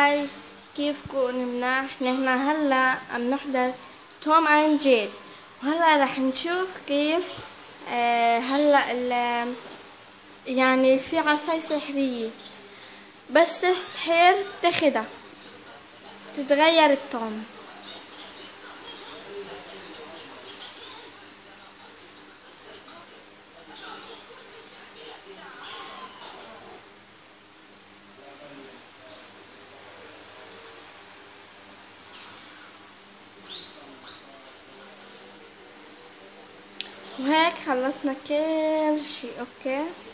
هاي كيفكم مناح؟ نحن هلا عم نحضر توم اند جيري، وهلا رح نشوف كيف هلا يعني في عصاي سحرية بس تسحر تاخدها تتغير التوم. وهيك خلصنا كل شي. اوكي